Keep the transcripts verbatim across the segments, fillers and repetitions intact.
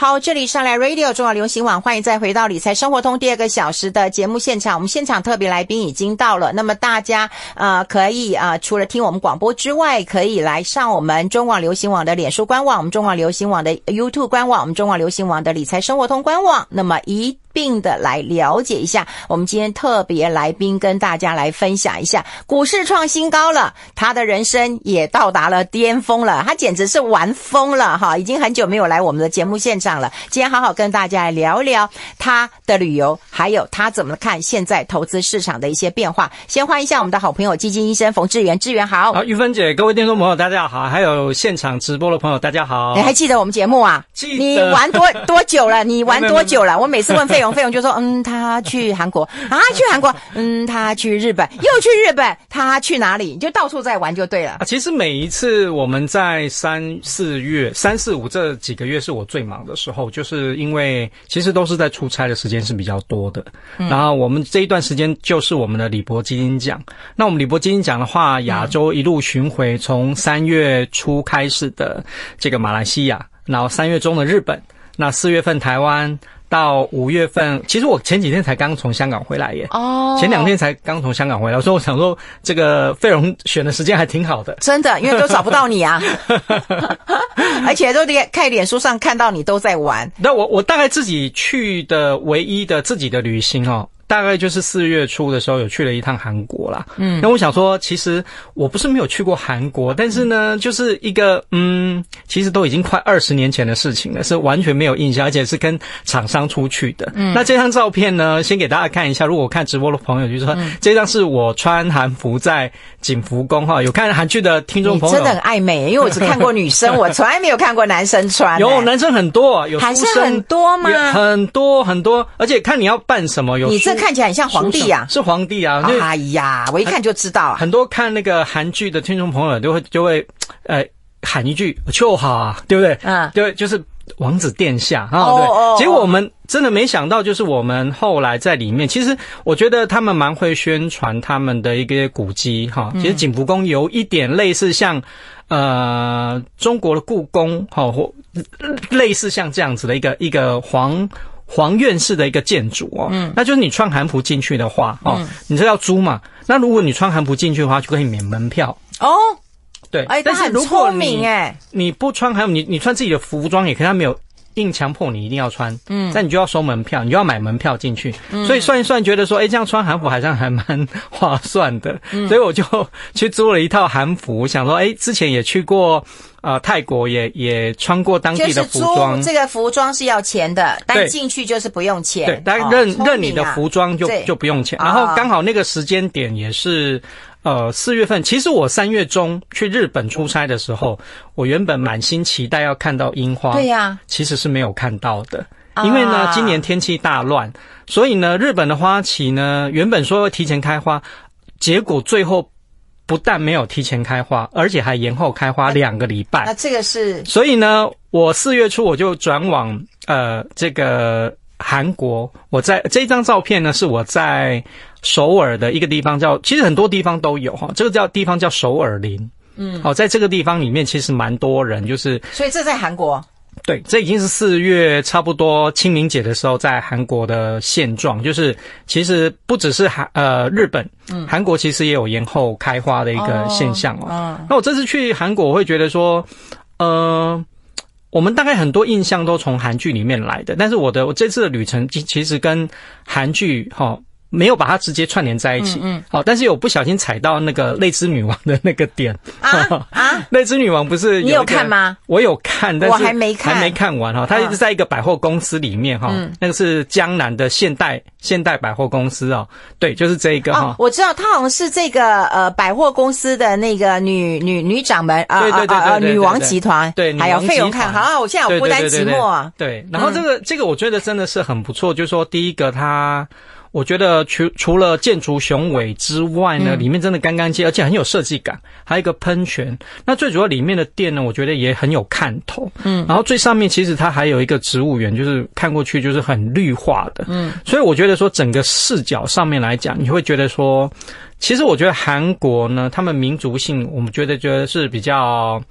好，这里上来 Radio 中华流行网，欢迎再回到理财生活通第二个小时的节目现场。我们现场特别来宾已经到了，那么大家呃可以啊、呃、除了听我们广播之外，可以来上我们中广流行网的脸书官网，我们中广流行网的 YouTube 官网，我们中广流行网的理财生活通官网，那么一并的来了解一下。我们今天特别来宾跟大家来分享一下，股市创新高了，他的人生也到达了巅峰了，他简直是玩疯了哈！已经很久没有来我们的节目现场了，今天好好跟大家来聊一聊他的旅游，还有他怎么看现在投资市场的一些变化。先欢迎一下我们的好朋友基金医生冯志源，志源好。 好，玉芬姐，各位听众朋友大家好，还有现场直播的朋友大家好。 你还记得我们节目啊？ 记得。 你玩多多久了？你玩多久了？我每次问费用，费用就说嗯，他去韩国啊，去韩国，嗯，他去日本，又去日本，他去哪里？你就到处在玩就对了。 啊，其实每一次我们在三四月、三四五这几个月是我最忙的时候，就是因为其实都是在出差的时间是比较多的。嗯、然后我们这一段时间就是我们的李博基金奖。那我们李博基金奖的话，亚洲一路巡回，从三月初开始的这个马来西亚，然后三月中的日本，那四月份台湾。到五月份，其实我前几天才刚从香港回来耶。哦，前两天才刚从香港回来，所以我想说，这个费荣选的时间还挺好的。 真的，因为都找不到你啊，而且都看脸书上看到你都在玩。 那我我大概自己去的唯一的自己的旅行哦。大概就是四月初的时候有去了一趟韩国啦。嗯，那我想说，其实我不是没有去过韩国，但是呢，就是一个嗯，其实都已经快二十年前的事情了，是完全没有印象，而且是跟厂商出去的。嗯，那这张照片呢，先给大家看一下。如果看直播的朋友就说，嗯、这张是我穿韩服在景福宫哈。有看韩剧的听众朋友， 你真的很爱美，因为我只看过女生，我从来没有看过男生穿、欸。 有男生很多，有还是很多吗？ 很多很多，而且看你要扮什么，有你这看起来很像皇帝呀、啊， 是皇帝啊！ 哎呀，我一看就知道、啊。 很多看那个韩剧的听众朋友就会就会呃喊一句“就好啊”，对不对？嗯，对，就是王子殿下啊。哦、对，哦、结果我们真的没想到，就是我们后来在里面，其实我觉得他们蛮会宣传他们的一个古迹哈。其实景福宫有一点类似像呃中国的故宫哈，或类似像这样子的一个一个皇。皇院式的一个建筑哦，嗯，那就是你穿韩服进去的话哦，嗯、你这要租嘛？那如果你穿韩服进去的话，就可以免门票哦。 对， 哎， 但是如果你哎， 你不穿韩服，你你穿自己的服装也可以，他没有硬强迫你一定要穿，嗯，但你就要收门票，你就要买门票进去，嗯，所以算一算，觉得说，哎，这样穿韩服好像还蛮划算的，嗯，所以我就去租了一套韩服，想说，哎，之前也去过。呃，泰国也也穿过当地的服装， 就是租这个服装是要钱的，但进去就是不用钱。 对，但认、哦啊、认你的服装就就不用钱。然后刚好那个时间点也是呃四月份。其实我三月中去日本出差的时候，我原本满心期待要看到樱花， 对呀、啊， 其实是没有看到的，因为呢今年天气大乱，所以呢日本的花期呢原本说要提前开花，结果最后。不但没有提前开花，而且还延后开花两个礼拜。 那这个是， 所以呢，我四月初我就转往呃这个韩国。我在这张照片呢，是我在首尔的一个地方叫，其实很多地方都有哈，这个叫地方叫首尔林。嗯，好，在这个地方里面其实蛮多人，就是， 所以这在韩国。 对，这已经是四月差不多清明节的时候在韩国的现状，就是其实不只是韩呃日本，嗯，韩国其实也有延后开花的一个现象哦。哦嗯、那我这次去韩国，我会觉得说，呃，我们大概很多印象都从韩剧里面来的，但是我的我这次的旅程其实跟韩剧哈。哦没有把它直接串联在一起，嗯，嗯好，但是有不小心踩到那个泪之女王的那个点啊啊！ 泪之女王不是有你有看吗？ 我有看，但是我还没看， 还没看完哈。它一直在一个百货公司里面哈，嗯、那个是江南的现代现代百货公司哦，对，就是这一个哈、哦。 我知道，它好像是这个呃百货公司的那个女女女掌门啊啊啊女王集团， 对， 还有费用看，好，我现在有孤单寂寞啊。 对，然后这个、嗯、这个我觉得真的是很不错，就是说第一个它。我觉得除除了建筑雄伟之外呢，嗯、里面真的干干净，而且很有设计感，还有一个喷泉。那最主要里面的店呢，我觉得也很有看头。嗯，然后最上面其实它还有一个植物园，就是看过去就是很绿化的。嗯，所以我觉得说整个视角上面来讲，你会觉得说，其实我觉得韩国呢，他们民族性，我们觉得觉得是比较。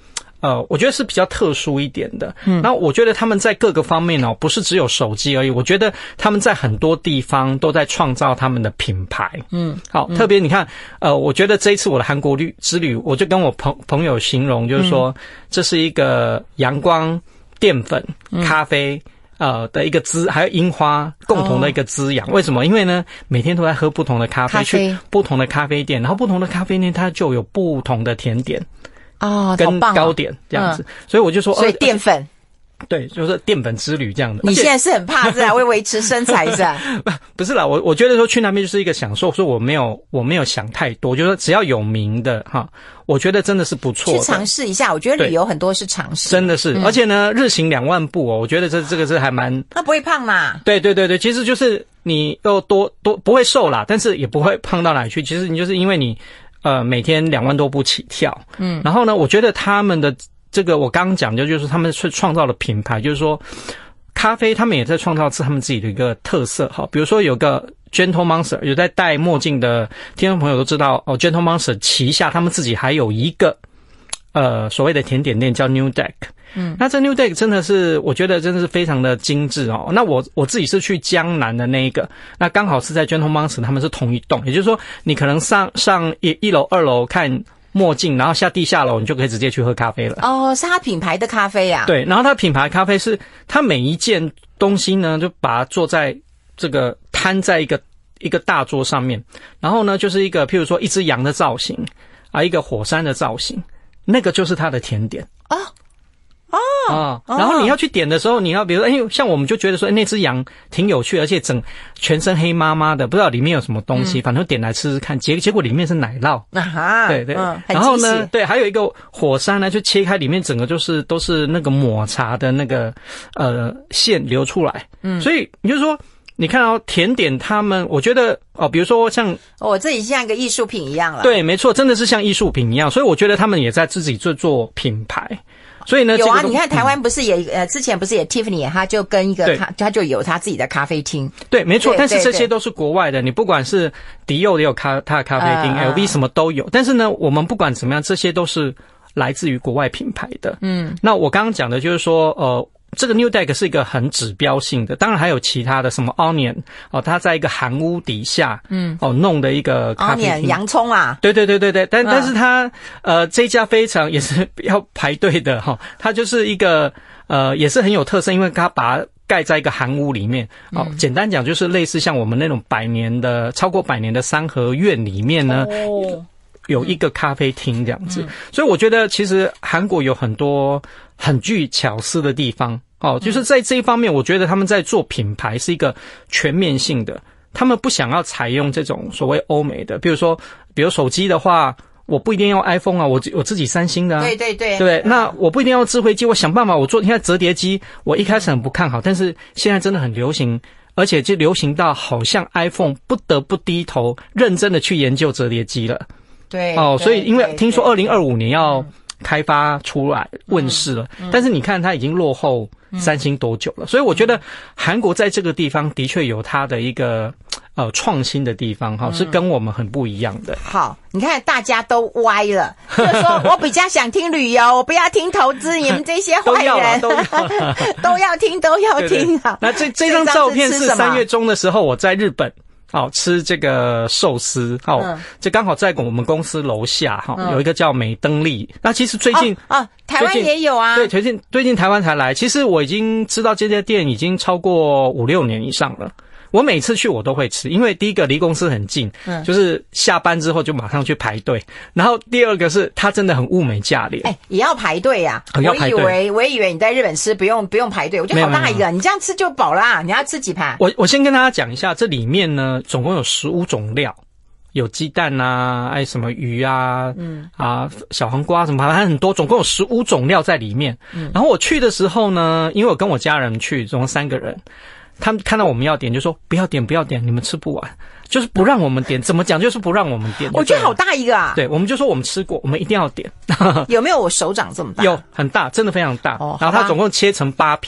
呃，我觉得是比较特殊一点的。嗯，那我觉得他们在各个方面哦，不是只有手机而已。我觉得他们在很多地方都在创造他们的品牌。嗯，好，嗯、特别你看，呃，我觉得这一次我的韩国旅之旅，我就跟我朋朋友形容，就是说、嗯、这是一个阳光、淀粉、咖啡。嗯呃的一个滋，还有樱花共同的一个滋养、哦。为什么？因为呢，每天都在喝不同的咖啡，咖啡去不同的咖啡店，然后不同的咖啡店它就有不同的甜点哦， 跟糕点这样子。嗯、所以我就说， 所以淀粉。呃对，就是淀粉之旅这样的。 你现在是很怕是啊，为维持身材是吧？ 不是啦，我我觉得说去那边就是一个享受，所以我没有我没有想太多，就是说只要有名的哈，我觉得真的是不错的。 去尝试一下，我觉得旅游很多是尝试， 真的是，嗯、而且呢，日行两万步哦，我觉得这这个是还蛮。 那不会胖嘛？ 对对对对，其实就是你又多多不会瘦啦，但是也不会胖到哪里去。其实你就是因为你呃每天两万多步起跳，嗯，然后呢，我觉得他们的。这个我刚刚讲的就是他们是创造了品牌，就是说咖啡他们也在创造他们自己的一个特色哈。比如说有个 Gentle Monster， 有在戴墨镜的听众朋友都知道哦 ，Gentle Monster 旗下他们自己还有一个呃所谓的甜点店叫 New Deck。嗯，那这 New Deck 真的是我觉得真的是非常的精致哦。那我我自己是去江南的那一个，那刚好是在 Gentle Monster 他们是同一栋，也就是说你可能上上一一楼二楼看。墨镜，然后下地下楼，你就可以直接去喝咖啡了。 哦，是它品牌的咖啡啊。 对，然后它品牌咖啡是它每一件东西呢，就把它做在这个摊在一个一个大桌上面，然后呢，就是一个譬如说一只羊的造型啊，一个火山的造型，那个就是它的甜点啊。哦，啊，然后你要去点的时候，你要比如说，哎，像我们就觉得说，哎，那只羊挺有趣，而且整全身黑麻麻的，不知道里面有什么东西，嗯、反正点来吃吃看，结结果里面是奶酪，啊哈，对对，嗯、然后呢，对，还有一个火山呢，就切开里面整个就是都是那个抹茶的那个呃馅流出来，嗯，所以你就说。你看哦，甜点他们，我觉得哦，比如说像哦，这已经像一个艺术品一样了。 对，没错，真的是像艺术品一样，所以我觉得他们也在自己做做品牌。所以呢， 有啊， 这个、 你看台湾不是也、嗯、呃，之前不是也 Tiffany， 他就跟一个他他就有他自己的咖啡厅。 对，没错，但是这些都是国外的，你不管是迪奥也有咖他的咖啡厅、呃、，L V 什么都有。但是呢，我们不管怎么样，这些都是来自于国外品牌的。嗯，那我刚刚讲的就是说，呃。这个 New Deck 是一个很指标性的，当然还有其他的什么 Onion 哦，它在一个韩屋底下，嗯，哦弄的一个咖啡厅 Onion 洋葱啊， 对对对对对，但、嗯、但是它呃这一家非常也是要排队的哈、哦，它就是一个呃也是很有特色，因为它把它盖在一个韩屋里面，哦，嗯、简单讲就是类似像我们那种百年的超过百年的三合院里面呢。哦有一个咖啡厅这样子，嗯、所以我觉得其实韩国有很多很具巧思的地方哦，就是在这一方面，我觉得他们在做品牌是一个全面性的，他们不想要采用这种所谓欧美的，比如说，比如手机的话，我不一定用 iPhone 啊，我我自己三星的啊， 对对对， 对，那我不一定要智慧机，我想办法，我做现在折叠机，我一开始很不看好，但是现在真的很流行。而且就流行到好像 iPhone 不得不低头认真的去研究折叠机了。 对哦，所以因为听说二零二五年要开发出来问世了，嗯嗯、但是你看它已经落后三星多久了？嗯、所以我觉得韩国在这个地方的确有它的一个呃创新的地方哈，是跟我们很不一样的。 好，你看大家都歪了，就是说我比较想听旅游，我不要听投资，你们这些坏人都要都要听都要听啊。 那这这张照片是三月中的时候我在日本。好、哦、吃这个寿司，好、哦，嗯、这刚好在我们公司楼下哈、哦嗯，有一个叫美登利。那其实最近啊、哦哦，台湾也有啊， 对，最近最近台湾才来。其实我已经知道这家店已经超过五六年以上了。我每次去我都会吃，因为第一个离公司很近，嗯，就是下班之后就马上去排队。然后第二个是它真的很物美价廉， 哎，也要排队呀、啊。 哦、要排队。 我以为我以为你在日本吃不用不用排队，我觉得好大一个，你这样吃就饱啦。你要吃几盘？ 我我先跟大家讲一下，这里面呢总共有十五种料。有鸡蛋啊，哎，什么鱼啊，嗯啊，小黄瓜什么，反正很多，总共有十五种料在里面。嗯，然后我去的时候呢，因为我跟我家人去，总共三个人，他们看到我们要点，就说不要点，不要点，你们吃不完，就是不让我们点。怎么讲？就是不让我们点。 我觉得好大一个啊！ 对，我们就说我们吃过，我们一定要点。 有没有我手掌这么大？ 有，很大，真的非常大。哦，然后它总共切成八片。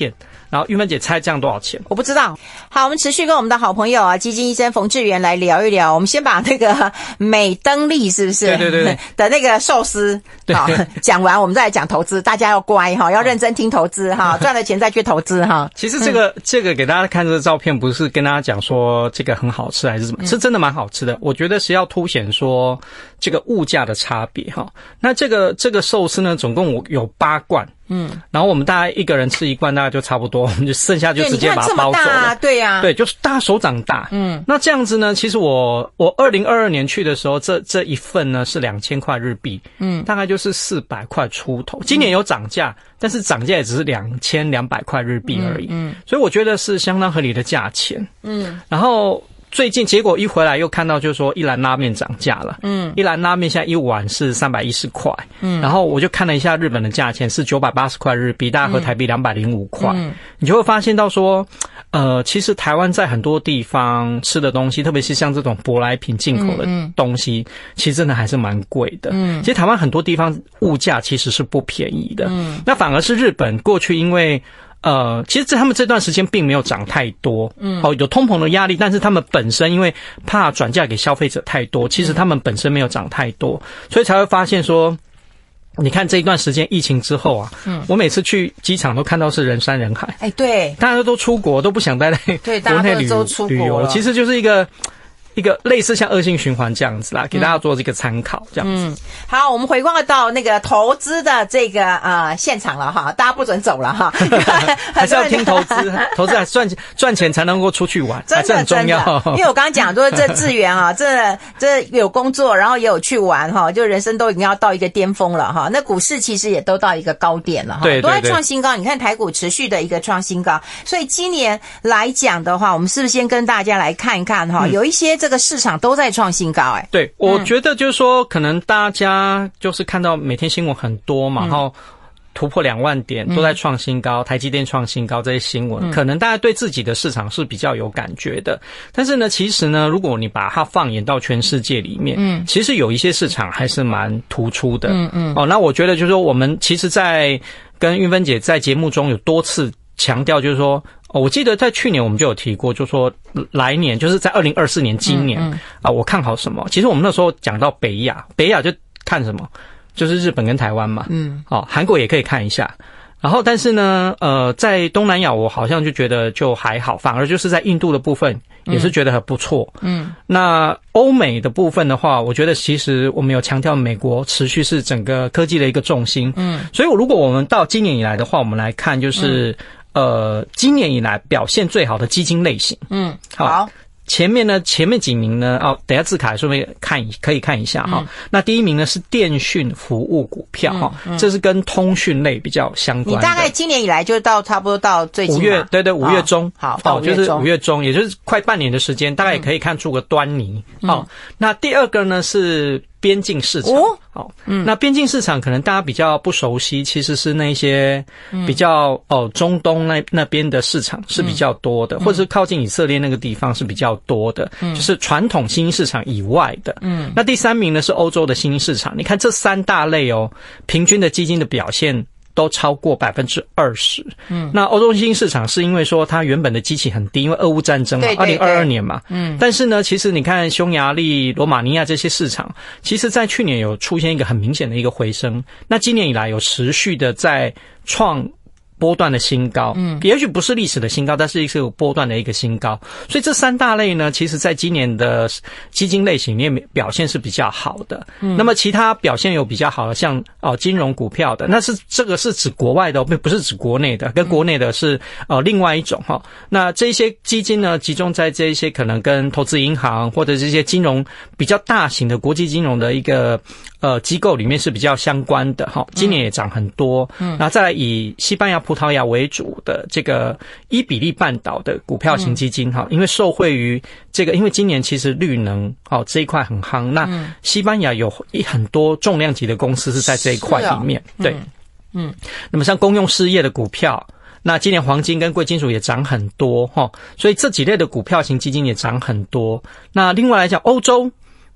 然后玉芬姐猜这样多少钱？ 我不知道。好，我们持续跟我们的好朋友啊，基金医生冯志源来聊一聊。我们先把那个美登利是不是？ 对对对对的那个寿司好讲完，我们再来讲投资。大家要乖哈，要认真听投资哈，赚了钱再去投资哈。 其实这个、嗯、这个给大家看这个照片，不是跟大家讲说这个很好吃还是什么，是真的蛮好吃的。我觉得是要凸显说这个物价的差别哈。那这个这个寿司呢，总共有八罐。嗯，然后我们大概一个人吃一罐，大概就差不多，我们就剩下就直接把它包走了。 对呀、啊， 对，就是大手掌大。嗯，那这样子呢，其实我我二零二二年去的时候，这这一份呢是两千块日币，嗯，大概就是四百块出头。今年有涨价，嗯、但是涨价也只是两千两百块日币而已。嗯，嗯所以我觉得是相当合理的价钱。嗯，然后。最近结果一回来又看到就是说一兰拉面涨价了，嗯，一兰拉面现在一碗是三百一十块，嗯，然后我就看了一下日本的价钱是九百八十块日币，大概合台币两百零五块，嗯，你就会发现到说，呃，其实台湾在很多地方吃的东西，特别是像这种舶来品进口的东西，嗯嗯其实真的还是蛮贵的，嗯，其实台湾很多地方物价其实是不便宜的，嗯，那反而是日本过去因为。呃，其实他们这段时间并没有涨太多，嗯，哦，有通膨的压力，但是他们本身因为怕转嫁给消费者太多，其实他们本身没有涨太多，所以才会发现说，你看这一段时间疫情之后啊，嗯，我每次去机场都看到是人山人海， 哎，对， 大家都出国，都不想待在国内旅游，旅游其实就是一个。一个类似像恶性循环这样子啦，给大家做这个参考，这样子。嗯， 好，我们回挂到那个投资的这个呃现场了哈，大家不准走了哈， 还是要听投资，投资还赚赚钱才能够出去玩， 真的还是很重要。 因为我刚刚讲说这智源啊，这这有工作，然后也有去玩哈，就人生都已经要到一个巅峰了哈。那股市其实也都到一个高点了哈， 对对对， 都在创新高。你看台股持续的一个创新高，所以今年来讲的话，我们是不是先跟大家来看一看哈，嗯、有一些。这个市场都在创新高哎、欸， 对，我觉得就是说，可能大家就是看到每天新闻很多嘛，嗯、然后突破两万点都在创新高，嗯、台积电创新高这些新闻，嗯、可能大家对自己的市场是比较有感觉的。但是呢，其实呢，如果你把它放眼到全世界里面，嗯，其实有一些市场还是蛮突出的，嗯嗯。哦，那我觉得就是说，我们其实，在跟韵芬姐在节目中有多次强调，就是说。哦，我记得在去年我们就有提过，就说来年就是在二零二四年今年啊、嗯嗯呃，我看好什么？其实我们那时候讲到北亚，北亚就看什么，就是日本跟台湾嘛，嗯，哦，韩国也可以看一下。然后，但是呢，呃，在东南亚我好像就觉得就还好，反而就是在印度的部分也是觉得很不错。嗯，那欧美的部分的话，我觉得其实我们有强调美国持续是整个科技的一个重心。嗯，所以如果我们到今年以来的话，我们来看就是。嗯呃，今年以来表现最好的基金类型，嗯，好，好前面呢，前面几名呢，哦，等一下字卡顺便看一，可以看一下哈、嗯。那第一名呢是电讯服务股票哈、嗯嗯，这是跟通讯类比较相关的。 你大概今年以来就到差不多到最近五月，对对，五月中， 好，到五月中，就是五月中，也就是快半年的时间，大概也可以看出个端倪。好、嗯哦，那第二个呢是。边境市场，哦，好，嗯，那边境市场可能大家比较不熟悉，其实是那些比较、嗯、哦中东那那边的市场是比较多的，嗯、或者是靠近以色列那个地方是比较多的，嗯，就是传统新兴市场以外的，嗯，那第三名呢是欧洲的新兴市场，你看这三大类哦，平均的基金的表现。都超过百分之二十。嗯，那欧洲新兴市场是因为说它原本的基期很低，因为俄乌战争嘛，二零二二年嘛。嗯，但是呢，其实你看匈牙利、罗马尼亚这些市场，其实在去年有出现一个很明显的一个回升。那今年以来有持续的在创。波段的新高，嗯，也许不是历史的新高，但是是有波段的一个新高，所以这三大类呢，其实在今年的基金类型里面表现是比较好的。嗯，那么其他表现有比较好的，像哦金融股票的，那是这个是指国外的，并不是指国内的，跟国内的是呃另外一种哈。那这些基金呢，集中在这一些可能跟投资银行或者这些金融比较大型的国际金融的一个呃机构里面是比较相关的哈。今年也涨很多，嗯，那再来以西班牙。葡萄牙为主的这个伊比利半岛的股票型基金哈、嗯，因为受惠于这个，因为今年其实绿能哦这一块很夯，那西班牙有很多重量级的公司是在这一块里面，哦、对，嗯，那么像公用事业的股票，那今年黄金跟贵金属也涨很多哈，所以这几类的股票型基金也涨很多。那另外来讲，欧洲。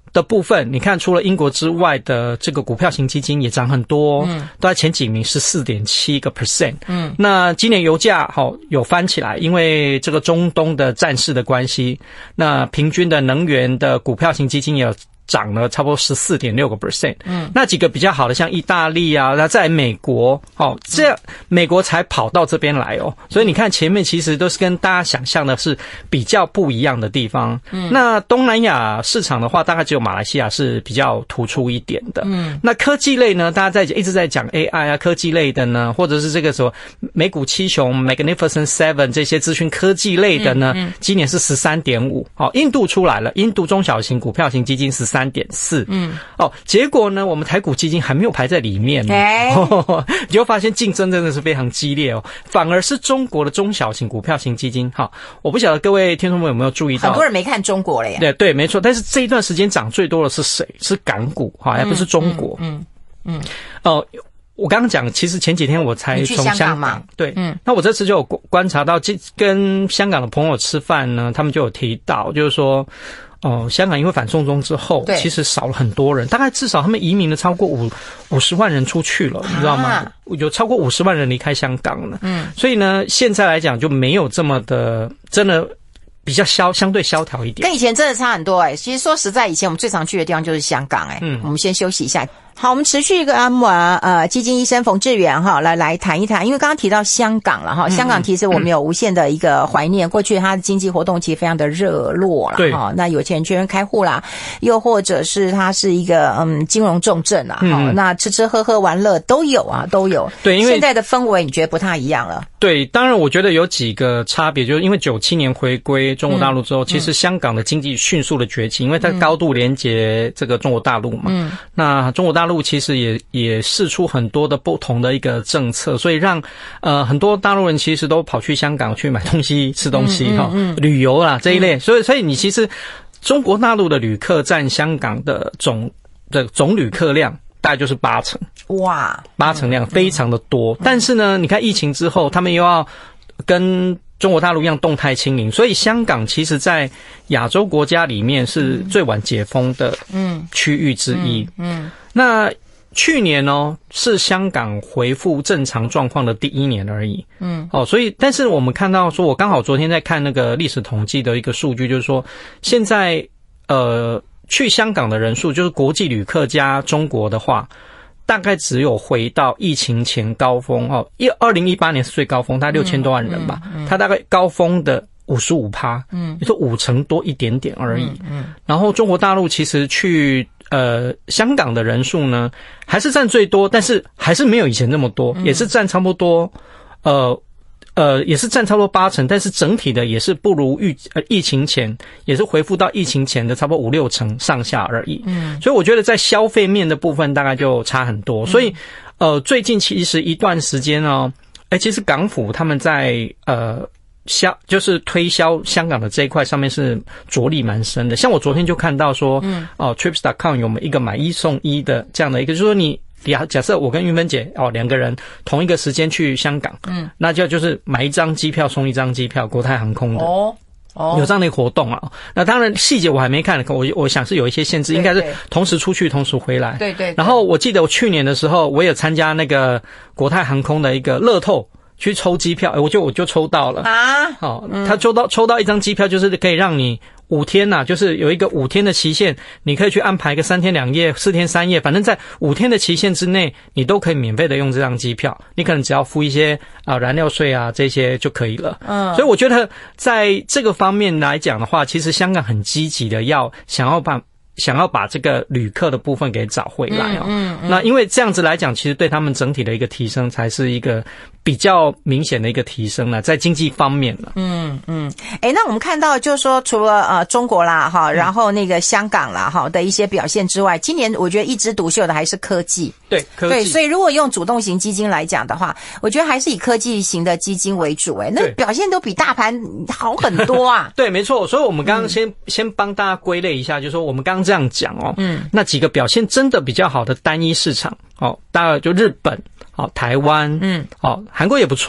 的部分，你看除了英国之外的这个股票型基金也涨很多，嗯，都在前几名， 十四点七个 percent。嗯，那今年油价好有翻起来，因为这个中东的战事的关系，那平均的能源的股票型基金也有涨了差不多 十四点六个 percent。 嗯，那几个比较好的像意大利啊，那在美国哦，这样美国才跑到这边来哦，所以你看前面其实都是跟大家想象的是比较不一样的地方。嗯，那东南亚市场的话，大概只有马来西亚是比较突出一点的。嗯，那科技类呢，大家在一直在讲 A I 啊，科技类的呢，或者是这个什么美股七雄 Magnificent Seven 这些资讯科技类的呢，嗯嗯、今年是 十三点五。好，印度出来了，印度中小型股票型基金 十三点四。嗯，哦，结果呢，我们台股基金还没有排在里面呢。哎、哦，你就发现竞争真的是非常激烈哦，反而是中国的中小型股票型基金。好，我不晓得各位听众朋友有没有注意到， 很多人没看中国了耶。 对对，没错。但是这一段时间涨最多的是谁？是港股，哈，还不是中国。嗯嗯。哦、嗯呃，我刚刚讲，其实前几天我才从香港嘛，对，嗯，那我这次就有观察到，跟香港的朋友吃饭呢，他们就有提到，就是说。哦、呃，香港因为反送中之后，其实少了很多人，大概至少他们移民了超过五五十万人出去了，你知道吗？有超过五十万人离开香港了。嗯，所以呢，现在来讲就没有这么的，真的比较萧相对萧条一点， 跟以前真的差很多哎、欸。其实说实在，以前我们最常去的地方就是香港哎、欸。嗯，我们先休息一下。好，我们持续跟阿姆尔呃基金医生冯志远哈来来谈一谈，因为刚刚提到香港了哈，香港其实我们有无限的一个怀念，嗯、过去它的经济活动其实非常的热络了哈，那有钱人全员开户啦，又或者是它是一个嗯金融重镇啦，哈、嗯，那吃吃喝喝玩乐都有啊，都有。 对，因为现在的氛围你觉得不太一样了。 对，当然我觉得有几个差别，就是因为九七年回归中国大陆之后，嗯、其实香港的经济迅速的崛起，因为它高度连结这个中国大陆嘛，嗯，那中国大陆其实也也释出很多的不同的一个政策，所以让呃很多大陆人其实都跑去香港去买东西、吃东西哈、嗯嗯嗯，旅游啦这一类，嗯、所以所以你其实中国大陆的旅客占香港的总的总旅客量大概就是八成，哇，八成量非常的多。嗯、但是呢，你看疫情之后，他们又要跟中国大陆一样动态清零，所以香港其实在亚洲国家里面是最晚解封的区域之一。嗯，嗯嗯那去年哦是香港恢复正常状况的第一年而已。嗯，哦，所以但是我们看到说，我刚好昨天在看那个历史统计的一个数据，就是说现在呃去香港的人数，就是国际旅客加中国的话，大概只有回到疫情前高峰哦，一二零一八年是最高峰，大概六千多万人吧，嗯嗯嗯、它大概高峰的五十五趴，嗯，也就五成多一点点而已。嗯，嗯然后中国大陆其实去呃香港的人数呢，还是占最多，但是还是没有以前那么多，嗯、也是占差不多，呃。呃，也是占差不多八成，但是整体的也是不如疫呃疫情前，也是恢复到疫情前的差不多五六成上下而已。嗯，所以我觉得在消费面的部分大概就差很多。嗯、所以，呃，最近其实一段时间哦，哎，其实港府他们在呃销就是推销香港的这一块上面是着力蛮深的。像我昨天就看到说，嗯，哦 ，trips dot com 有我们一个买一送一的这样的一个，就是说你。假假设我跟玉芬姐哦两个人同一个时间去香港，嗯，那就就是买一张机票送一张机票，国泰航空的哦哦，有这样的一个活动啊。那当然细节我还没看，我我想是有一些限制，应该是同时出去同时回来。 对 对, 对。 然后我记得我去年的时候，我有参加那个国泰航空的一个乐透。去抽机票，我就我就抽到了啊！好、哦，他抽到抽到一张机票，就是可以让你五天呐、啊，就是有一个五天的期限，你可以去安排个三天两夜、四天三夜，反正在五天的期限之内，你都可以免费的用这张机票。你可能只要付一些啊燃料税啊这些就可以了。嗯，所以我觉得在这个方面来讲的话，其实香港很积极的要想要把。想要把这个旅客的部分给找回来哦，嗯嗯嗯、那因为这样子来讲，其实对他们整体的一个提升才是一个比较明显的一个提升了，在经济方面了。 嗯嗯，哎，那我们看到就是说，除了呃中国啦哈，然后那个香港啦哈的一些表现之外，今年我觉得一枝独秀的还是科技。 对，科技。 对，所以如果用主动型基金来讲的话，我觉得还是以科技型的基金为主。哎，那表现都比大盘好很多啊。 对，没错。所以我们刚刚先、嗯、先帮大家归类一下，就是说我们刚刚这样讲哦，嗯，那几个表现真的比较好的单一市场哦，大概就日本、哦台湾，嗯，哦韩国也不错。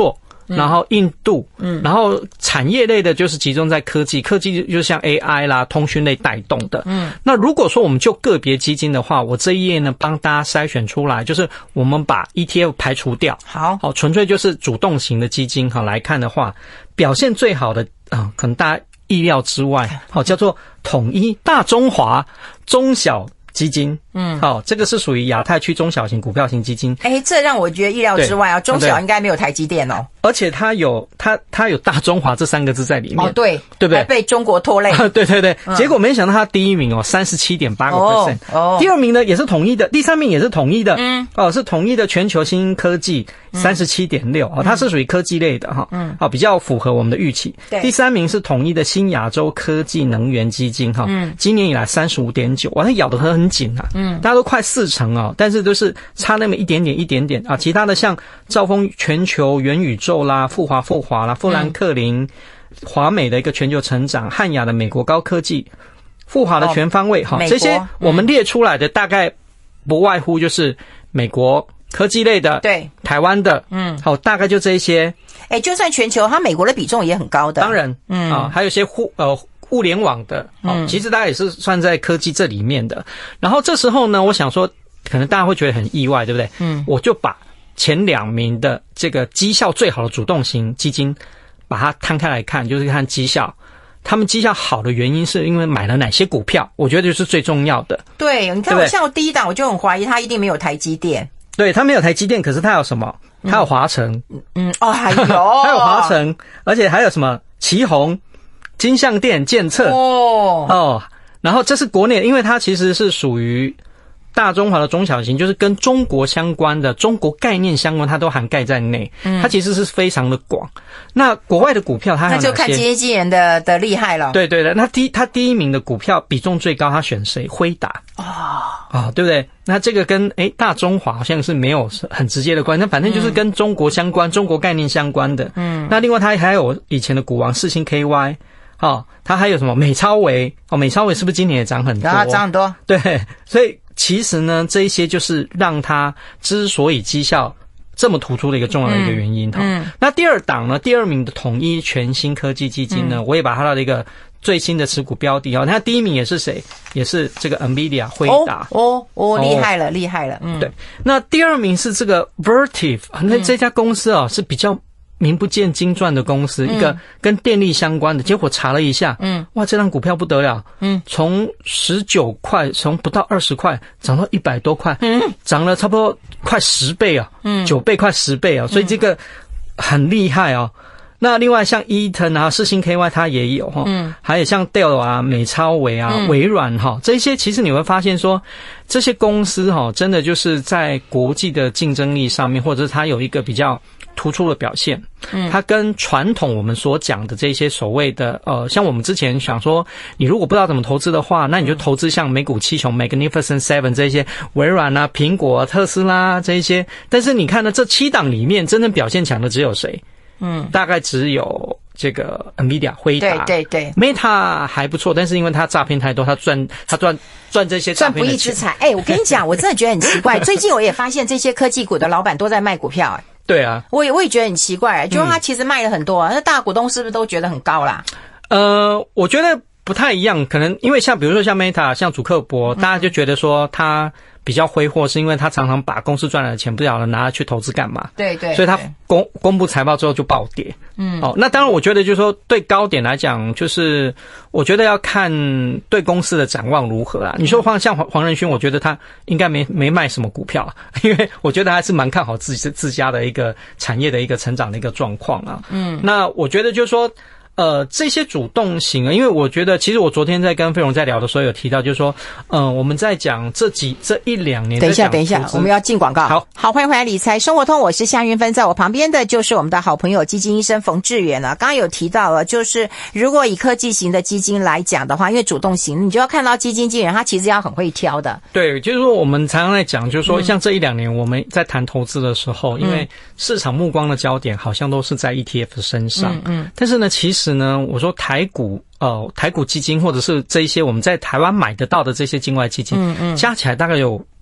然后印度，嗯，然后产业类的就是集中在科技，科技就像 A I 啦、通讯类带动的。嗯，那如果说我们就个别基金的话，我这一页呢帮大家筛选出来，就是我们把 E T F 排除掉， 好， 好，纯粹就是主动型的基金哈来看的话，表现最好的啊、呃，可能大家意料之外，好，叫做统一大中华中小基金，嗯，好、哦，这个是属于亚太区中小型股票型基金。 哎，这让我觉得意料之外啊，中小应该没有台积电哦， 而且它有它它有大中华这三个字在里面。 哦，对， 对不对？ 还被中国拖累。 对对对，嗯、结果没想到它第一名哦，三十七点八个 percent， 哦， 第二名呢也是统一的，第三名也是统一的，嗯，哦，是统一的全球新兴科技三十七点六，哦，它是属于科技类的哈，嗯，哦，比较符合我们的预期。对，第三名是统一的新亚洲科技能源基金哈，嗯，今年以来三十五点九，哇，它咬得很很紧啊，嗯。大家都快四成哦，但是都是差那么一点点一点点啊。其他的像兆丰全球元宇宙啦、富华富华啦、富兰克林、华美的一个全球成长、汉雅的美国高科技、富华的全方位哈、哦，这些我们列出来的大概不外乎就是美国科技类的，对，台湾的，嗯，好、哦，大概就这一些。 哎，就算全球，它美国的比重也很高的， 当然，嗯啊，还有一些互呃。物联网的，哦，其实大家也是算在科技这里面的。然后这时候呢，我想说，可能大家会觉得很意外，对不对？嗯，我就把前两名的这个绩效最好的主动型基金，把它摊开来看，就是看绩效。他们绩效好的原因是因为买了哪些股票？我觉得就是最重要的。 对，你看我像我第一档，我就很怀疑它一定没有台积电。 对，它没有台积电，可是它有什么？它有华城。 嗯，哦，还有， 它有华城，而且还有什么奇鋐。金像电、建策哦哦，然后这是国内，因为它其实是属于大中华的中小型，就是跟中国相关的、中国概念相关，它都涵盖在内。嗯，它其实是非常的广。那国外的股票它还有哪些？ 那就看基金经理人的的厉害了。 对对对，那第它第一名的股票比重最高，它选谁？辉达哦啊，对不对？那这个跟诶大中华好像是没有很直接的关系，那反正就是跟中国相关、嗯、中国概念相关的。嗯，那另外它还有以前的股王世芯 K Y。哦，它还有什么美超微？哦，美超微是不是今年也涨很多？ 啊，涨很多。 对，所以其实呢，这一些就是让它之所以绩效这么突出的一个重要的一个原因哈、嗯嗯。那第二档呢，第二名的统一全新科技基金呢，嗯、我也把它的一个最新的持股标的哦，那第一名也是谁？也是这个 NVIDIA 辉达。 哦哦，厉害了，厉害了。嗯， 对。那第二名是这个 Vertiv， 那这家公司啊、哦、是比较名不见经传的公司，嗯、一个跟电力相关的，结果查了一下，嗯，哇，这张股票不得了，嗯，从十九块，从不到二十块涨到一百多块，嗯，涨了差不多快十倍啊，嗯，九倍快十倍啊，所以这个很厉害哦。那另外像 Eaton 啊、世芯 K Y 它也有哈，嗯，还有像 Dell 啊、美超微啊、嗯、微软哈，这些其实你会发现说，这些公司哈，真的就是在国际的竞争力上面，或者是它有一个比较突出的表现，嗯，它跟传统我们所讲的这些所谓的呃，像我们之前想说，你如果不知道怎么投资的话，那你就投资像美股七雄 Magnificent Seven 这些微软啊、苹果、特斯拉这一些，但是你看呢，这七档里面真正表现强的只有谁？嗯，大概只有这个 NVIDIA 辉达， 对对对 ，Meta 还不错，但是因为它诈骗太多，它赚它赚赚这些赚不义之财。哎、欸，我跟你讲，我真的觉得很奇怪，最近我也发现这些科技股的老板都在卖股票、欸，哎， 对啊， 我也我也觉得很奇怪、欸，就是他其实卖了很多、啊，那、嗯、大股东是不是都觉得很高啦？ 呃，我觉得不太一样，可能因为像比如说像 Meta， 像祖克伯，大家就觉得说他比较挥霍，是因为他常常把公司赚来的钱不晓得拿去投资干嘛？ 对对， 所以他公公布财报之后就暴跌。嗯，哦，那当然，我觉得就是说对高点来讲，就是我觉得要看对公司的展望如何啦。你说黄像黄黄仁勋，我觉得他应该没没卖什么股票，因为我觉得还是蛮看好自己自家的一个产业的一个成长的一个状况啊。嗯，那我觉得就是说。呃，这些主动型啊，因为我觉得，其实我昨天在跟飞荣在聊的时候有提到，就是说，嗯、呃，我们在讲这几这一两年。 等一下，等一下，我们要进广告。 好， 好，欢迎回来理财生活通，我是夏云芬，在我旁边的就是我们的好朋友基金医生冯志远了。刚刚有提到了，就是如果以科技型的基金来讲的话，因为主动型，你就要看到基金经理人他其实要很会挑的。 对，就是说我们常常在讲，就是说像这一两年我们在谈投资的时候，嗯、因为市场目光的焦点好像都是在 E T F 身上，嗯嗯，但是呢，其实呢，我说台股呃台股基金或者是这一些我们在台湾买得到的这些境外基金，嗯嗯，加起来大概有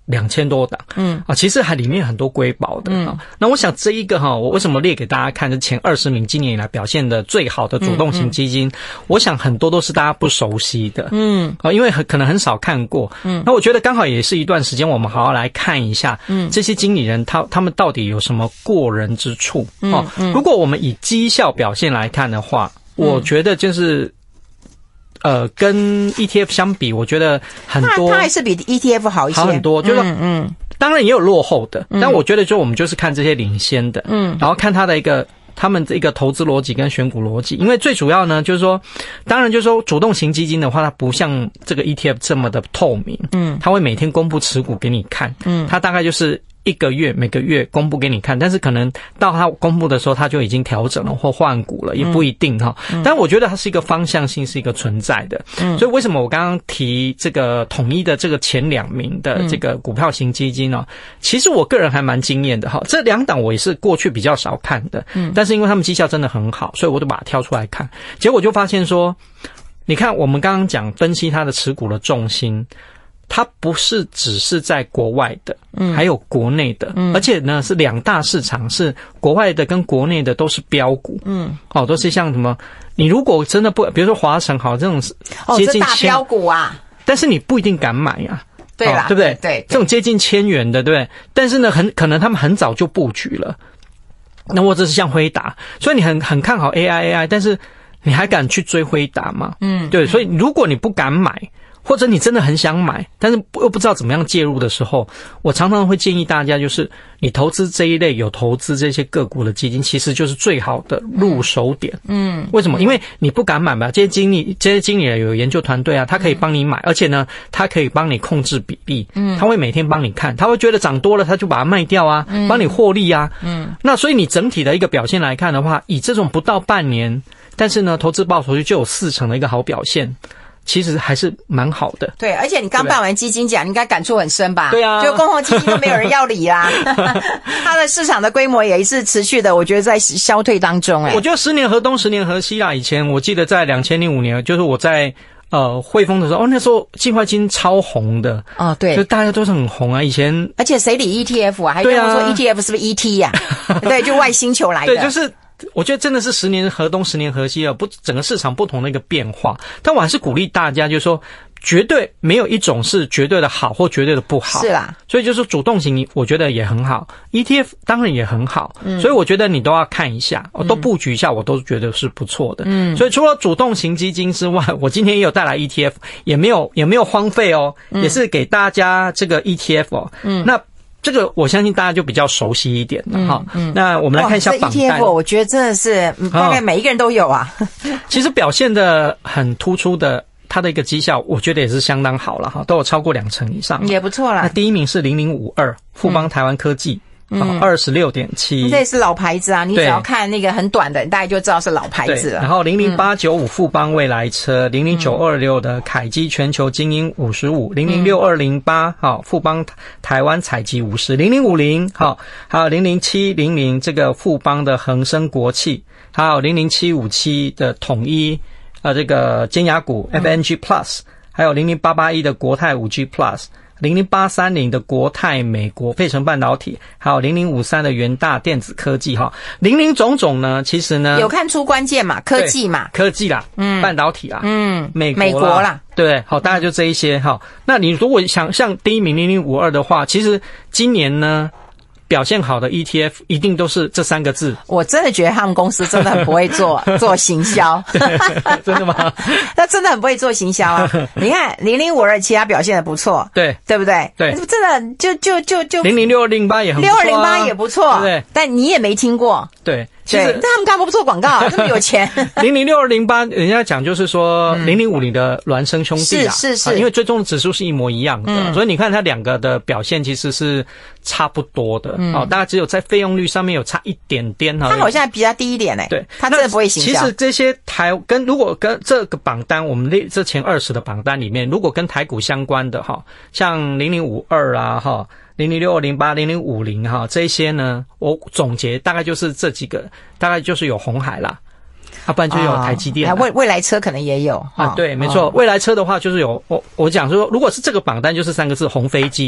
两千多档，嗯啊，其实还里面很多瑰宝的，嗯、啊。那我想这一个哈，我为什么列给大家看？是前二十名今年以来表现的最好的主动型基金，嗯嗯、我想很多都是大家不熟悉的，嗯啊，因为很可能很少看过，嗯。那我觉得刚好也是一段时间，我们好好来看一下，嗯，这些经理人他他们到底有什么过人之处？哦、嗯嗯，如果我们以绩效表现来看的话，嗯、我觉得就是。呃，跟 E T F 相比，我觉得很多， 它它还是比 E T F 好一些， 好很多。就是嗯，嗯当然也有落后的，嗯、但我觉得就我们就是看这些领先的，嗯，然后看它的一个他们的一个投资逻辑跟选股逻辑。因为最主要呢，就是说，当然就是说，主动型基金的话，它不像这个 E T F 这么的透明，嗯，它会每天公布持股给你看，嗯，它大概就是。一个月每个月公布给你看，但是可能到他公布的时候，他就已经调整了或换股了，也不一定哈。嗯、但我觉得它是一个方向性，是一个存在的。嗯，所以为什么我刚刚提这个统一的这个前两名的这个股票型基金呢？嗯、其实我个人还蛮惊艳的哈。这两档我也是过去比较少看的，嗯，但是因为他们绩效真的很好，所以我就把它挑出来看。结果就发现说，你看我们刚刚讲分析它的持股的重心。它不是只是在国外的，嗯，还有国内的，嗯，而且呢是两大市场，是国外的跟国内的都是标股，嗯，哦，都是像什么，你如果真的不，比如说华城好这种接近千、哦、这大标股啊， 但是你不一定敢买呀、啊， 对啦、哦， 对不对？ 对， 对， 对， 这种接近千元的，对不对？但是呢，很可能他们很早就布局了，那或者是像辉达，所以你很很看好 A I A I， 但是你还敢去追辉达吗？嗯，对，所以如果你不敢买。或者你真的很想买，但是又不知道怎么样介入的时候，我常常会建议大家，就是你投资这一类有投资这些个股的基金，其实就是最好的入手点。嗯，为什么？因为你不敢买嘛，这些经理、这些经理人有研究团队啊，他可以帮你买，而且呢，他可以帮你控制比例。嗯，他会每天帮你看，他会觉得涨多了，他就把它卖掉啊，帮你获利啊。嗯，那所以你整体的一个表现来看的话，以这种不到半年，但是呢，投资报酬率就有四成的一个好表现。其实还是蛮好的， 对，而且你刚办完基金奖，你应该感触很深吧？ 对啊， 就公共基金都没有人要理啦，它的市场的规模也是持续的，我觉得在消退当中、欸。哎， 我觉得十年河东，十年河西啦。以前我记得在两千零五年，就是我在呃汇丰的时候，哦，那时候计划基金超红的哦，对， 就大家都是很红啊。以前， 而且谁理 E T F 啊？还跟我说 E T F 是不是 E T 呀、啊？对，就外星球来的。 对，就是。我觉得真的是十年河东十年河西了，不整个市场不同的一个变化，但我还是鼓励大家，就是说绝对没有一种是绝对的好或绝对的不好， 是啦， 所以就是主动型我觉得也很好 ，E T F 当然也很好，嗯，所以我觉得你都要看一下，我都布局一下，我都觉得是不错的，嗯，所以除了主动型基金之外，我今天也有带来 E T F， 也没有也没有荒废哦，嗯、也是给大家这个 E T F 哦，嗯，那。这个我相信大家就比较熟悉一点了哈、嗯嗯。那我们来看一下榜单。 E T F 我觉得真的是大概每一个人都有啊。 其实表现的很突出的，它的一个绩效，我觉得也是相当好了哈，都有超过两成以上， 也不错啦。 那第一名是零零五二富邦台湾科技。嗯嗯，二十六点七， 这也是老牌子啊！你只要看那个很短的，大概就知道是老牌子了。 然后零零八九五富邦未来车，零零九二六的凯基全球精英五十五，零零六二零八好富邦台湾采集五十，零零五零好，还有零零七零零这个富邦的恒生国际，还有零零七五七的统一呃这个尖牙股 F N G Plus，、嗯、还有零零八八一的国泰五 G Plus。零零八三零的国泰美国费城半导体，还有零零五三的元大电子科技哈，零零种种呢，其实呢有看出关键嘛，科技嘛， 科技啦，嗯，半导体啦， 嗯， 美国美国啦， 对，好，大概就这一些哈。那你如果想像第一名零零五二的话，其实今年呢。表现好的 E T F 一定都是这三个字。 我真的觉得他们公司真的很不会做做行销。 真的吗？ 他真的很不会做行销啊！你看零零五二其他表现得不错， 对对不对？ 对， 真的就就就就零零六二零八也很不错、啊， 六二零八也不错，对不对？但你也没听过， 对。 其实他们干嘛不做广告啊？这么有钱。 零零六二零八，人家讲就是说零零五零的孪生兄弟啊， 是是是、 啊，因为追踪的指数是一模一样的，嗯、所以你看它两个的表现其实是差不多的，嗯、哦，大概只有在费用率上面有差一点点哈。 它好像比较低一点诶、欸， 对， 它真的不会行销。 其实这些台跟如果跟这个榜单，我们这前二十的榜单里面，如果跟台股相关的哈，像零零五二啊哈。零零六二零八零零五零哈，这些呢，我总结大概就是这几个，大概就是有鸿海啦，啊，不然就有台积电、 哦，未未来车可能也有啊，对，没错，哦、未来车的话就是有我我讲说，如果是这个榜单，就是三个字红飞机，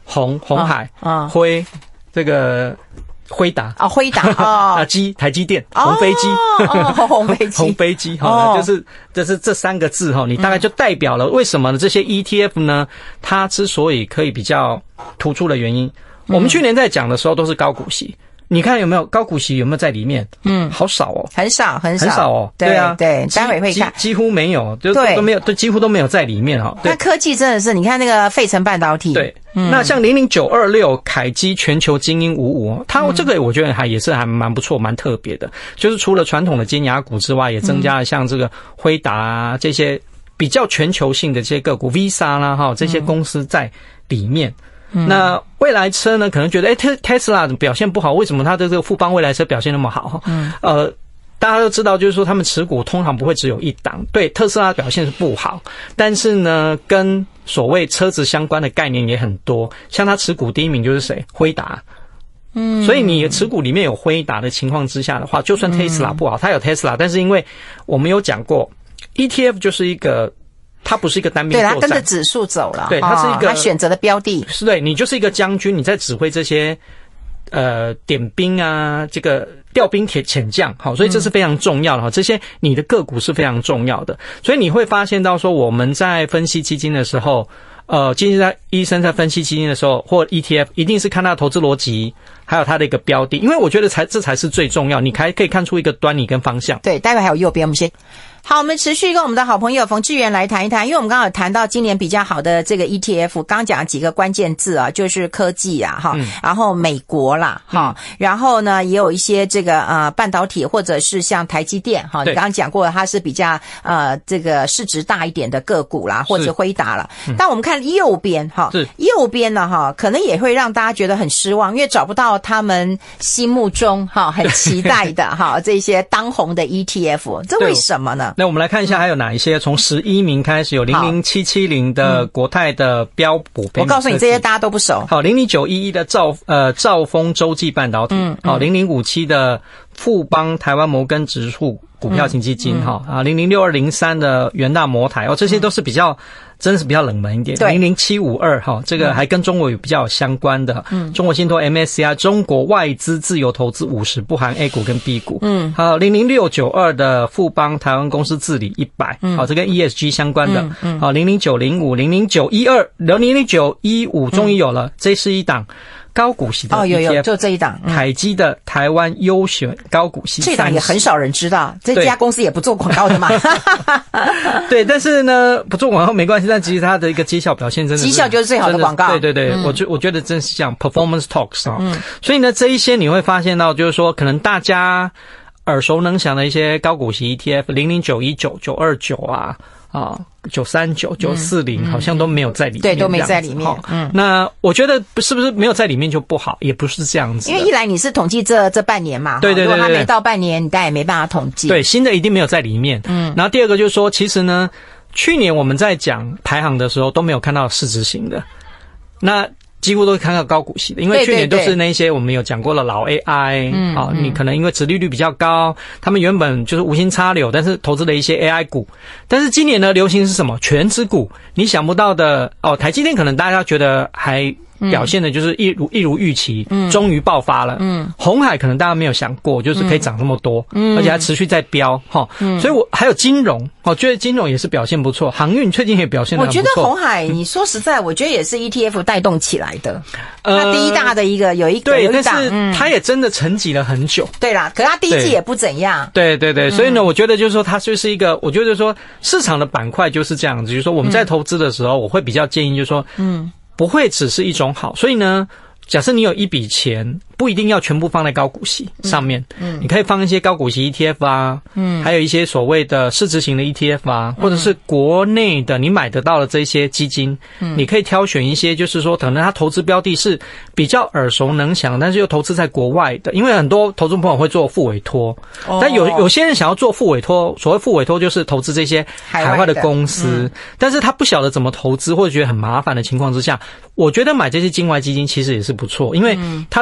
红红海， 啊， 辉这个。辉达啊，辉达哦， 啊，机台积电，红飞机， 哦，红飞机， 红飞机，哈，就是就是这三个字哈，你大概就代表了为什么呢？这些 E T F 呢，它之所以可以比较突出的原因，我们去年在讲的时候都是高股息。你看有没有高股息有没有在里面？嗯，好少哦， 很少很少很少哦。对啊， 对，待会会看， 几乎没有，就都没有，都几乎都没有在里面哈。 那科技真的是，你看那个费城半导体， 对，嗯、那像零零九二六凯基全球精英五五，它这个我觉得还也是还蛮不错，蛮特别的。就是除了传统的尖牙股之外，也增加了像这个辉达啊这些比较全球性的这些个股 ，Visa 啦哈这些公司在里面。嗯、那未来车呢？可能觉得，哎、欸，特斯拉表现不好，为什么它的这个富邦未来车表现那么好？嗯，呃，大家都知道，就是说他们持股通常不会只有一档。对，特斯拉表现是不好，但是呢，跟所谓车子相关的概念也很多。像它持股第一名就是谁？辉达。嗯，所以你持股里面有辉达的情况之下的话，就算特斯拉不好，它有特斯拉，但是因为我们有讲过 ，E T F 就是一个。它不是一个单兵作战， 对，它跟着指数走了。 对，它是一个、 哦、它选择的标的。 是对，你就是一个将军，你在指挥这些呃点兵啊，这个调兵遣遣将，好，所以这是非常重要的哈。这些你的个股是非常重要的，所以你会发现到说我们在分析基金的时候，呃，基金在医生在分析基金的时候，或 E T F 一定是看它的投资逻辑，还有它的一个标的，因为我觉得才这才是最重要，你还可以看出一个端倪跟方向。 对，待会还有右边，我们先。好，我们持续跟我们的好朋友冯智源来谈一谈，因为我们刚刚有谈到今年比较好的这个 E T F， 刚讲几个关键字啊，就是科技啊，哈、嗯，然后美国啦，哈、嗯，然后呢也有一些这个呃半导体或者是像台积电哈，你刚刚讲过它是比较呃这个市值大一点的个股啦，或者辉达啦。嗯、但我们看右边哈，右边呢哈，可能也会让大家觉得很失望，因为找不到他们心目中哈很期待的哈这些当红的 E T F， 这为什么呢？ 那我们来看一下还有哪一些，从十一名开始有零零七七零的国泰的标普， 我告诉你这些大家都不熟。 好，零零九一一的兆呃兆丰洲际半导体，嗯，好，零零五七的富邦台湾摩根指数股票型基金哈、嗯嗯、啊，零零六二零三的元大摩台哦，这些都是比较、嗯、真的是比较冷门一点。零零七五二哈，这个还跟中国有比较有相关的，嗯，中国信托 M S C I 中国外资自由投资五十，不含 A 股跟 B 股，嗯，还有零零六九二的富邦台湾公司治理一百，嗯，好，这跟 E S G 相关的，嗯，嗯好，零零九零五零零九一二零零九一五终于有了，嗯、这是一档。高股息的 E T F， 哦，有有，就这一档， 嗯、凯基的台湾优选高股息， 这档也很少人知道，这家公司也不做广告的嘛。 对，但是呢，不做广告没关系，但其实它的一个绩效表现真的是， 绩效就是最好的广告。 对对对，嗯、我觉我觉得真是这样 ，performance talks 啊、哦。嗯，所以呢，这一些你会发现到，就是说，可能大家耳熟能详的一些高股息 E T F， 零零九一九、九二九啊。啊，九三九、九四零好像都没有在里面， 对，都没在里面。 嗯，那我觉得是不是没有在里面就不好？也不是这样子。 因为一来你是统计这这半年嘛， 对对 对, 对， 如果它没到半年，你当然也没办法统计。 对，新的一定没有在里面。嗯，然后第二个就是说，其实呢，去年我们在讲排行的时候都没有看到市值型的，那。几乎都是看到高股息的，因为去年都是那些我们有讲过了老 A I， 嗯，啊，你可能因为殖利率比较高，他们原本就是无心插柳，但是投资了一些 A I 股。但是今年呢，流行是什么？全指股，你想不到的哦。台积电可能大家觉得还表现的就是一如一如预期，嗯，终于爆发了。嗯，鸿海可能大家没有想过，就是可以涨那么多，嗯，而且还持续在飙，哈，嗯，所以我还有金融，我觉得金融也是表现不错，航运最近也表现得很不错。 我觉得鸿海，你说实在，我觉得也是 E T F 带动起来的。呃，它第一大的一个有一个对， 有一档， 但是它也真的沉寂了很久。 嗯、对啦，可是它第一季也不怎样。 对对对，所以呢，我觉得就是说，它就是一个，我觉得说市场的板块就是这样子，就是说我们在投资的时候，我会比较建议就是说，嗯。不会只是一种好，所以呢，假设你有一笔钱，不一定要全部放在高股息上面，嗯，嗯你可以放一些高股息 E T F 啊，嗯，还有一些所谓的市值型的 E T F 啊，或者是国内的你买得到的这些基金，嗯，你可以挑选一些，就是说可能它投资标的是比较耳熟能详，但是又投资在国外的，因为很多投资朋友会做副委托，哦，但有有些人想要做副委托，所谓副委托就是投资这些海外的公司，嗯，但是他不晓得怎么投资或者觉得很麻烦的情况之下，我觉得买这些境外基金其实也是不错，因为它的标的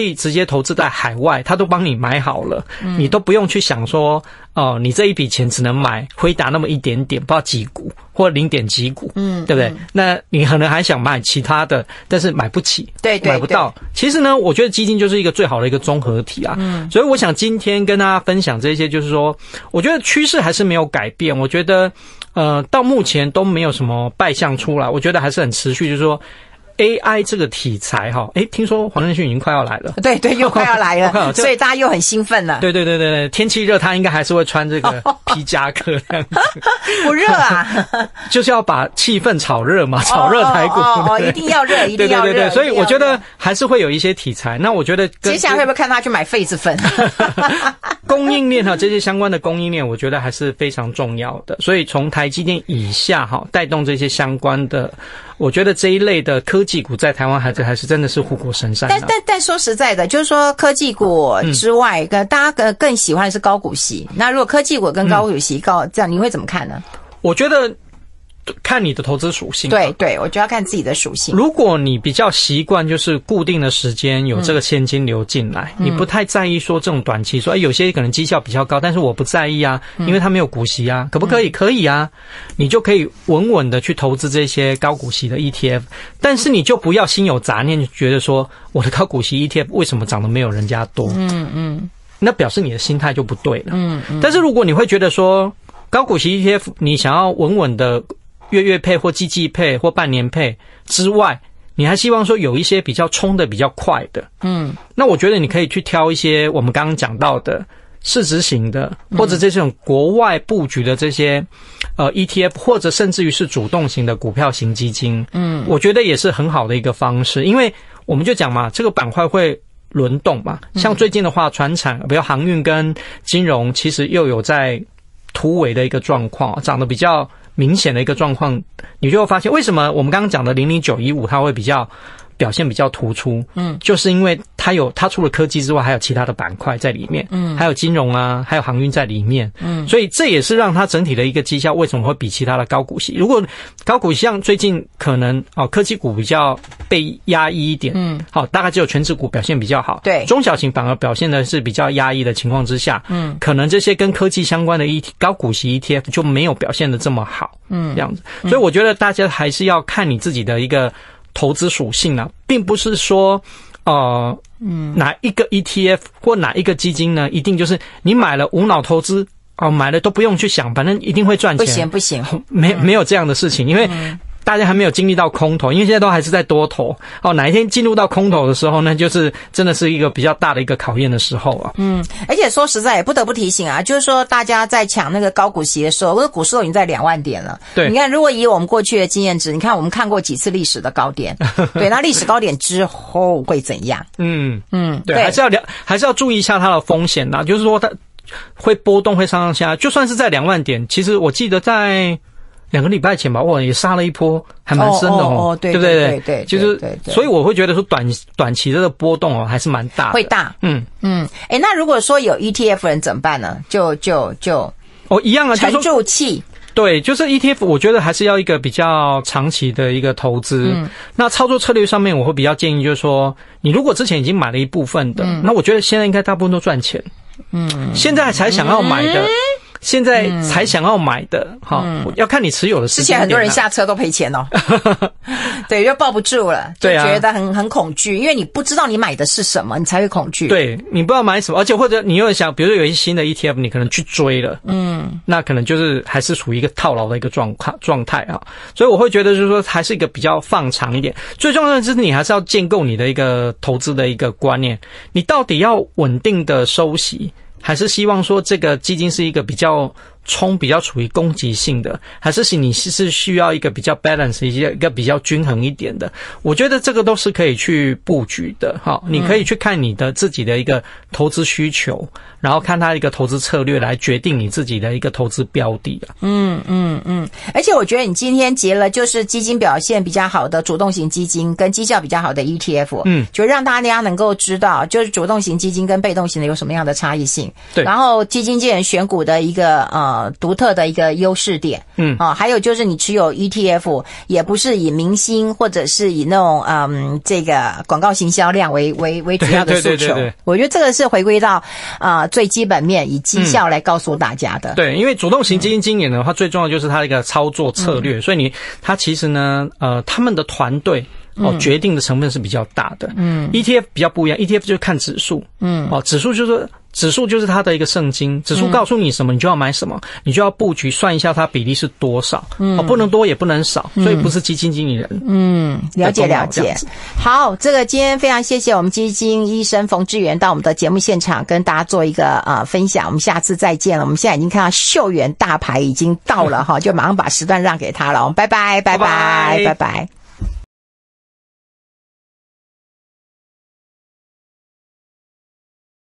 以直接投资在海外，他都帮你买好了，嗯、你都不用去想说，哦、呃，你这一笔钱只能买辉达那么一点点，不知道几股或零点几股，嗯，对不对？嗯、那你可能还想买其他的，但是买不起， 对对， 买不到。其实呢，我觉得基金就是一个最好的一个综合体啊。嗯，所以我想今天跟大家分享这些，就是说，我觉得趋势还是没有改变，我觉得。呃，到目前都没有什么败象出来，我觉得还是很持续。就是说 ，A I 这个题材哈，诶，听说黄仁勋已经快要来了， 对对，又快要来了，所以大家又很兴奋了。 对对对对对，天气热，他应该还是会穿这个皮夹克这样子。 不热啊， 就是要把气氛炒热嘛，炒热台股。 哦哦哦，一定要热，一定要热。 对对对对，所以我觉得还是会有一些题材。那我觉得接下来会不会看他去买痱子粉？ 供应链哈，这些相关的供应链，我觉得还是非常重要的。所以从台积电以下哈，带动这些相关的，我觉得这一类的科技股在台湾还是还是真的是护国神山、啊。 但但但说实在的，就是说科技股之外，嗯、大家更更喜欢的是高股息。那如果科技股跟高股息高、嗯、这样，你会怎么看呢？ 我觉得。看你的投资属性， 对对，我就要看自己的属性。 如果你比较习惯就是固定的时间有这个现金流进来，嗯、你不太在意说这种短期说，哎，有些可能绩效比较高，但是我不在意啊，因为它没有股息啊，可不可以？嗯、可以啊，你就可以稳稳的去投资这些高股息的 E T F， 但是你就不要心有杂念，觉得说我的高股息 E T F 为什么涨得没有人家多？嗯嗯，那表示你的心态就不对了。嗯嗯，但是如果你会觉得说高股息 E T F 你想要稳稳的。月月配或季季配或半年配之外，你还希望说有一些比较冲的比较快的，嗯，那我觉得你可以去挑一些我们刚刚讲到的市值型的，或者这种国外布局的这些呃 E T F， 或者甚至于是主动型的股票型基金，嗯，我觉得也是很好的一个方式，因为我们就讲嘛，这个板块会轮动嘛，像最近的话，传产比如航运跟金融，其实又有在突围的一个状况，涨得比较明显的一个状况，你就会发现为什么我们刚刚讲的零零九一五它会比较表现比较突出，嗯，就是因为它有它除了科技之外，还有其他的板块在里面，嗯，还有金融啊，还有航运在里面，嗯，所以这也是让它整体的一个绩效为什么会比其他的高股息。如果高股息像最近可能哦科技股比较被压抑一点，嗯，好，大概只有全指股表现比较好，对，中小型反而表现的是比较压抑的情况之下，嗯，可能这些跟科技相关的 E T 高股息 E T F 就没有表现的这么好，嗯，这样子，所以我觉得大家还是要看你自己的一个。投资属性啊，并不是说，呃，嗯，哪一个 E T F 或哪一个基金呢，一定就是你买了无脑投资哦，买了都不用去想，反正一定会赚钱。 不行不行， 没没有这样的事情，因为。嗯大家还没有经历到空头，因为现在都还是在多头哦。哪一天进入到空头的时候呢，就是真的是一个比较大的一个考验的时候啊。 嗯，而且说实在也不得不提醒啊，就是说大家在抢那个高股息的时候，那个股市都已经在两万点了。对，你看，如果以我们过去的经验值，你看我们看过几次历史的高点，对，那历史高点之后会怎样？嗯嗯，对，还是要了，还是要注意一下它的风险啦。就是说它会波动，会上上下，就算是在两万点，其实我记得在。两个礼拜前吧，哇，也杀了一波，还蛮深的哦，哦哦对对不对？对对对，就是，所以我会觉得说短短期的波动哦，还是蛮大的， 会大，嗯嗯，哎，那如果说有 E T F 人怎么办呢？就就就哦，一样啊， 沉住气。 对，就是 E T F， 我觉得还是要一个比较长期的一个投资。嗯，那操作策略上面，我会比较建议就是说，你如果之前已经买了一部分的，嗯、那我觉得现在应该大部分都赚钱。嗯，现在才想要买的。嗯现在才想要买的，哈、嗯，要看你持有的时间。之前很多人下车都赔钱哦，对，就抱不住了，就觉得很很恐惧，因为你不知道你买的是什么，你才会恐惧。 对，你不知道买什么，而且或者你又想，比如说有一些新的 E T F， 你可能去追了，嗯，那可能就是还是处于一个套牢的一个状况状态啊。所以我会觉得就是说，还是一个比较放长一点。最重要的是，你还是要建构你的一个投资的一个观念，你到底要稳定的收息。还是希望说这个基金是一个比较冲、比较处于攻击性的，还是你是需要一个比较 balance 一些一个比较均衡一点的？我觉得这个都是可以去布局的，哈，你可以去看你的自己的一个投资需求，然后看它一个投资策略来决定你自己的一个投资标的啊。 嗯嗯嗯，而且我觉得你今天结了就是基金表现比较好的主动型基金跟绩效比较好的 E T F， 嗯，就让大家能够知道，就是主动型基金跟被动型的有什么样的差异性。对，然后基金界人选股的一个呃呃独特的一个优势点。嗯啊，还有就是你持有 E T F 也不是以明星或者是以那种嗯这个广告行销量为为为主要的诉求。对对对对，我觉得这个是回归到啊、呃、最基本面以绩效来告诉大家的。嗯、 对，因为主动型基金经理呢，它最重要就是它的一个操作策略，嗯、所以你它其实呢呃他们的团队。哦，决定的成分是比较大的。嗯 ，E T F 比较不一样 ，E T F 就是看指数。嗯，哦，指数就是指数就是它的一个圣经，指数告诉你什么，你就要买什么，你就要布局，算一下它比例是多少。嗯，哦，不能多也不能少，所以不是基金经理人。 嗯，了解了解。好，这个今天非常谢谢我们基金医生冯志源到我们的节目现场跟大家做一个呃分享，我们下次再见了。我们现在已经看到秀媛大牌已经到了哈，就马上把时段让给他了。我们拜拜拜拜拜拜。